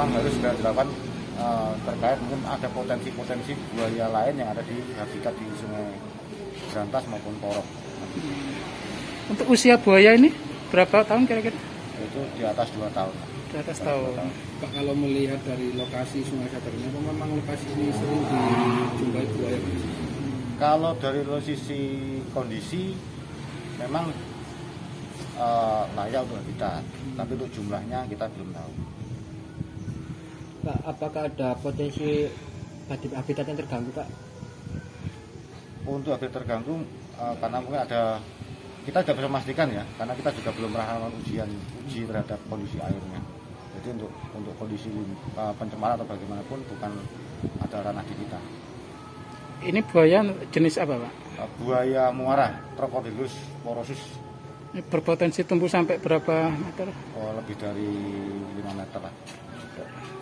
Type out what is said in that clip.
memang harus segera dilakukan terkait mungkin ada potensi-potensi buaya lain yang ada di habitat di Sungai Berantas maupun Porok. Untuk usia buaya ini berapa tahun kira-kira? Itu di atas 2 tahun. Di atas tahun. Pak, kalau melihat dari lokasi Sungai Sadar ini, apa memang lokasi ini sering dijumpai buaya? Kalau dari sisi kondisi memang layak untuk habitat, tapi untuk jumlahnya kita belum tahu. Pak, apakah ada potensi habitat yang terganggu, Pak? Untuk habitat terganggu karena mungkin ada, kita tidak bisa memastikan ya, karena kita juga belum pernah melakukan uji terhadap kondisi airnya. Jadi untuk kondisi pencemaran atau bagaimanapun bukan ada ranah di kita. Ini buaya jenis apa, Pak? Buaya muara, Crocodylus porosus. Ini berpotensi tumbuh sampai berapa meter? Oh, lebih dari 5 meter lah.